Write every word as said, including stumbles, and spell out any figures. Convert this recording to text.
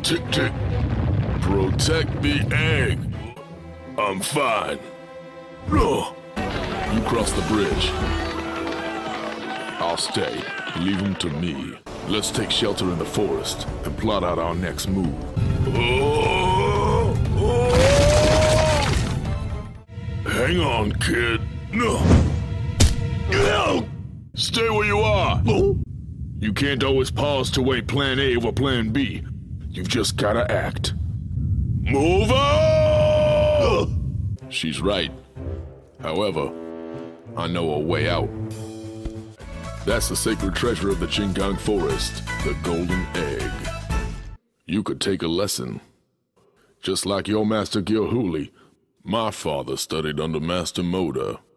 Tick, tick. Protect the egg. I'm fine. No. You cross the bridge. I'll stay. Leave him to me. Let's take shelter in the forest and plot out our next move. Oh, oh. Hang on, kid. No. No. Stay where you are. Oh. You can't always pause to weigh plan A over plan B. You've just gotta act. Move on! She's right. However, I know a way out. That's the sacred treasure of the Chingang Forest, the golden egg. You could take a lesson. Just like your master Gilhuli, my father studied under Master Moda.